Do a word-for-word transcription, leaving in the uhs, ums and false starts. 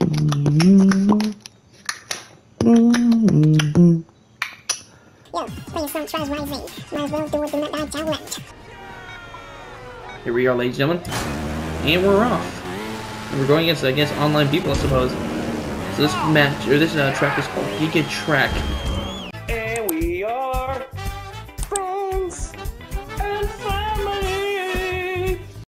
Yo, please don't try rising. Might as well do it in that die challenge. Here we are, ladies and gentlemen. And we're off. And we're going against, I guess, online people, I suppose. So this match, or this uh, track is called Giga Track.